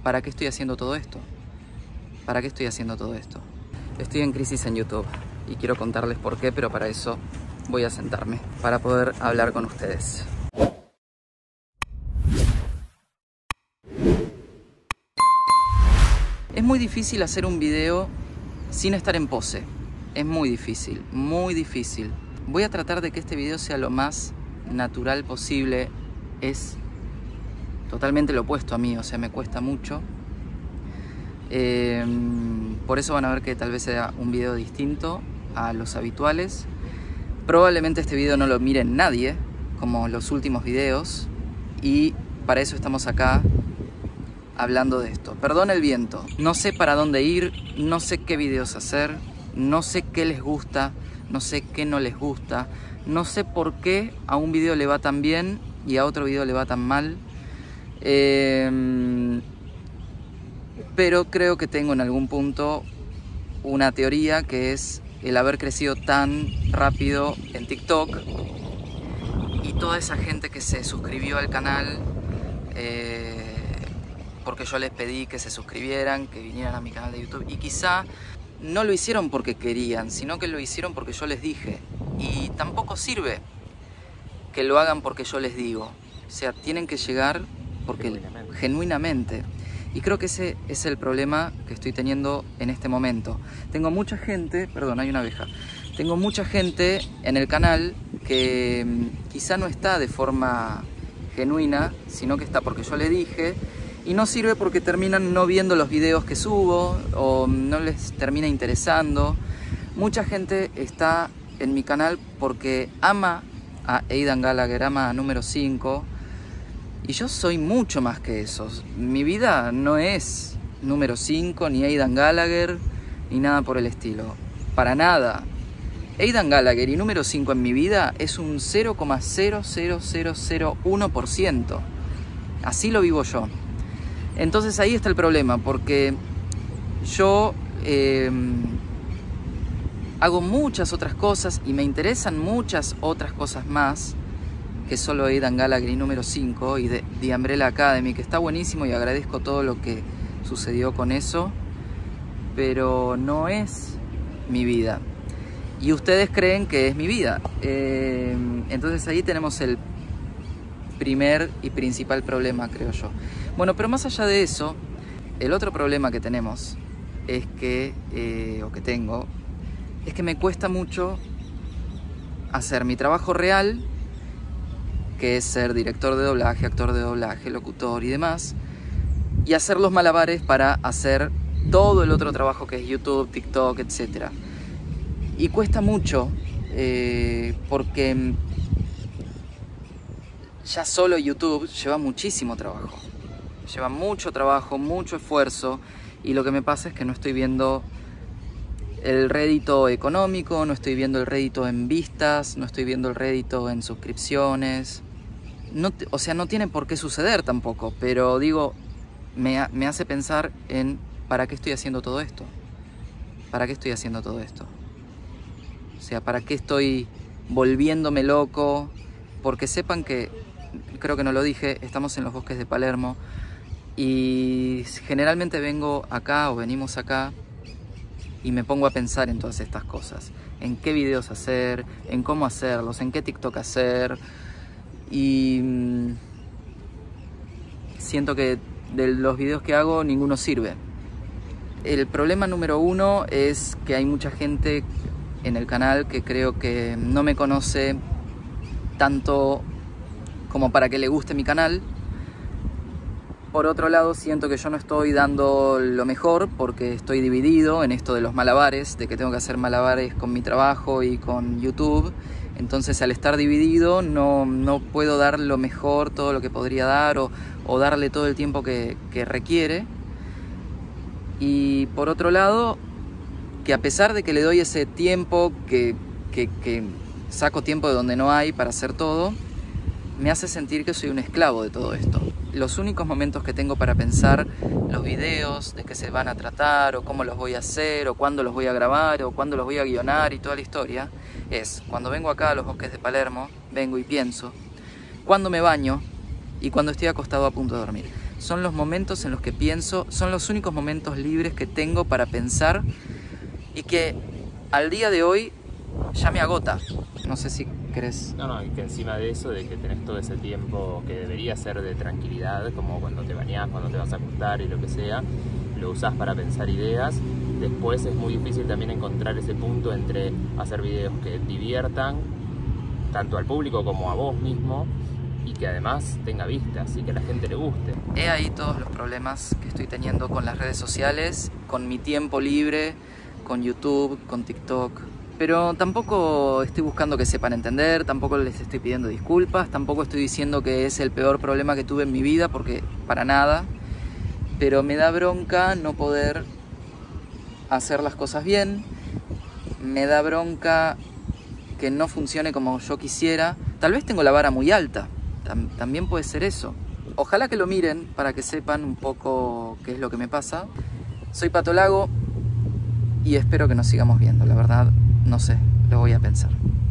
¿para qué estoy haciendo todo esto? ¿Para qué estoy haciendo todo esto? Estoy en crisis en YouTube y quiero contarles por qué, pero para eso voy a sentarme, para poder hablar con ustedes. Es muy difícil hacer un video sin estar en pose. Es muy difícil, muy difícil. Voy a tratar de que este video sea lo más natural posible. Es totalmente lo opuesto a mí, o sea, me cuesta mucho. Por eso van a ver que tal vez sea un video distinto a los habituales. Probablemente este video no lo mire nadie, como los últimos videos. Y para eso estamos acá hablando de esto. Perdón el viento. No sé para dónde ir, no sé qué videos hacer, no sé qué les gusta, no sé qué no les gusta, no sé por qué a un video le va tan bien y a otro video le va tan mal. Pero creo que tengo en algún punto una teoría, que es el haber crecido tan rápido en TikTok y toda esa gente que se suscribió al canal porque yo les pedí que se suscribieran, que vinieran a mi canal de YouTube, y quizá no lo hicieron porque querían, sino que lo hicieron porque yo les dije. Y tampoco sirve que lo hagan porque yo les digo. O sea, tienen que llegar porque genuinamente. Y creo que ese es el problema que estoy teniendo en este momento. Tengo mucha gente, perdón, hay una abeja. Tengo mucha gente en el canal que quizá no está de forma genuina, sino que está porque yo le dije. Y no sirve porque terminan no viendo los videos que subo o no les termina interesando. Mucha gente está en mi canal porque ama a Aidan Gallagher, ama a Número 5. Y yo soy mucho más que eso. Mi vida no es Número 5, ni Aidan Gallagher, ni nada por el estilo. Para nada. Aidan Gallagher y Número 5 en mi vida es un 0,00001%. Así lo vivo yo. Entonces ahí está el problema, porque yo hago muchas otras cosas y me interesan muchas otras cosas más que solo Aidan Gallagher y Número 5 y de The Umbrella Academy, que está buenísimo y agradezco todo lo que sucedió con eso, pero no es mi vida. Y ustedes creen que es mi vida. Entonces ahí tenemos el primer y principal problema, creo yo. Bueno, pero más allá de eso, el otro problema que tenemos es que, o que tengo, es que me cuesta mucho hacer mi trabajo real, que es ser director de doblaje, actor de doblaje, locutor y demás, y hacer los malabares para hacer todo el otro trabajo que es YouTube, TikTok, etc. Y cuesta mucho porque ya solo YouTube lleva muchísimo trabajo. Lleva mucho trabajo, mucho esfuerzo, y lo que me pasa es que no estoy viendo el rédito económico, no estoy viendo el rédito en vistas, no estoy viendo el rédito en suscripciones. No, o sea, no tiene por qué suceder tampoco, pero digo, me hace pensar en ¿para qué estoy haciendo todo esto? ¿Para qué estoy haciendo todo esto? O sea, ¿para qué estoy volviéndome loco? Porque sepan que, creo que no lo dije, estamos en los bosques de Palermo y generalmente vengo acá o venimos acá y me pongo a pensar en todas estas cosas. En qué videos hacer, en cómo hacerlos, en qué TikTok hacer. Y siento que de los videos que hago ninguno sirve. El problema número uno es que hay mucha gente en el canal que creo que no me conoce tanto como para que le guste mi canal. Por otro lado, siento que yo no estoy dando lo mejor porque estoy dividido en esto de los malabares, de que tengo que hacer malabares con mi trabajo y con YouTube. Entonces, al estar dividido, no puedo dar lo mejor, todo lo que podría dar, o darle todo el tiempo que requiere. Y por otro lado, que a pesar de que le doy ese tiempo, que saco tiempo de donde no hay para hacer todo, me hace sentir que soy un esclavo de todo esto. Los únicos momentos que tengo para pensar los videos, de qué se van a tratar, o cómo los voy a hacer, o cuándo los voy a grabar, o cuándo los voy a guionar y toda la historia, es cuando vengo acá a los bosques de Palermo, vengo y pienso, cuando me baño y cuando estoy acostado a punto de dormir. son los momentos en los que pienso, son los únicos momentos libres que tengo para pensar y que al día de hoy ya me agota. No sé si crees. No, y que encima de eso, de que tenés todo ese tiempo que debería ser de tranquilidad, como cuando te bañás, cuando te vas a acostar y lo que sea, lo usás para pensar ideas. Después es muy difícil también encontrar ese punto entre hacer videos que diviertan tanto al público como a vos mismo y que además tenga vistas y que a la gente le guste. He ahí todos los problemas que estoy teniendo con las redes sociales, con mi tiempo libre, con YouTube, con TikTok. Pero tampoco estoy buscando que sepan entender, tampoco les estoy pidiendo disculpas, tampoco estoy diciendo que es el peor problema que tuve en mi vida, porque para nada. Pero me da bronca no poder hacer las cosas bien, me da bronca que no funcione como yo quisiera. Tal vez tengo la vara muy alta, también puede ser eso. Ojalá que lo miren para que sepan un poco qué es lo que me pasa. Soy Pato Lago y espero que nos sigamos viendo, la verdad. No sé, lo voy a pensar.